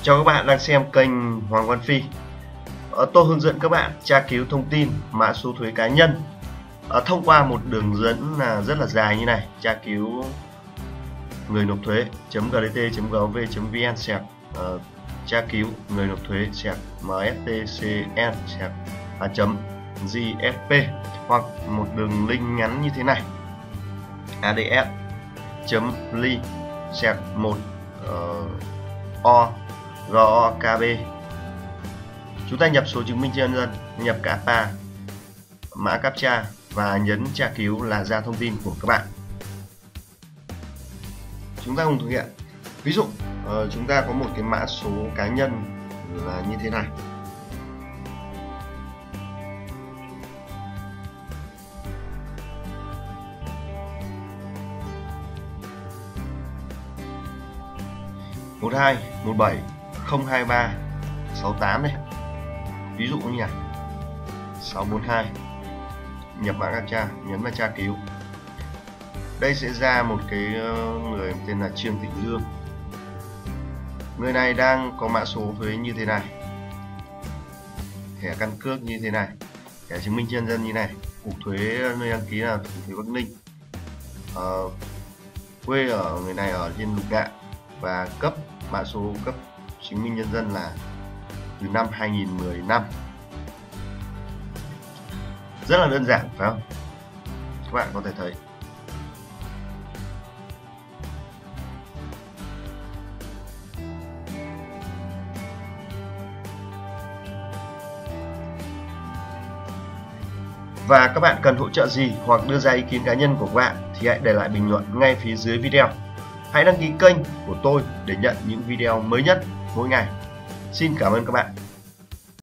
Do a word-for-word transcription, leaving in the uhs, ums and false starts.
Chào các bạn đang xem kênh Hoàng Văn Phi. Ờ, tôi hướng dẫn các bạn tra cứu thông tin mã số thuế cá nhân ờ, thông qua một đường dẫn là rất là dài như này. Tra cứu người nộp thuế.gdt.gov.vn sạc uh, tra cứu người nộp thuế sạc mstcn sạc à, chấm gsp, hoặc một đường link ngắn như thế này ads chấm ly sạc một o rokb. Chúng ta nhập số chứng minh nhân dân, nhập cả pa, mã captcha và nhấn tra cứu là ra thông tin của các bạn. Chúng ta cùng thực hiện. Ví dụ uh, chúng ta có một cái mã số cá nhân là như thế này. một hai một bảy không hai ba sáu tám này, ví dụ như này sáu bốn hai, nhập mã captcha, nhấn vào tra cứu. Đây sẽ ra một cái người tên là Trương Thị Lương. Người này đang có mã số thuế như thế này, thẻ căn cước như thế này, thẻ chứng minh nhân dân như này, cục thuế nơi đăng ký là cục thuế Bắc Ninh, ờ, quê ở người này ở trên Lục Ngạn, và cấp mã số cấp chứng minh nhân dân là từ năm hai nghìn không trăm mười lăm. Rất là đơn giản phải không? Các bạn có thể thấy. Và các bạn cần hỗ trợ gì hoặc đưa ra ý kiến cá nhân của các bạn thì hãy để lại bình luận ngay phía dưới video. Hãy đăng ký kênh của tôi để nhận những video mới nhất mỗi ngày. Xin cảm ơn các bạn.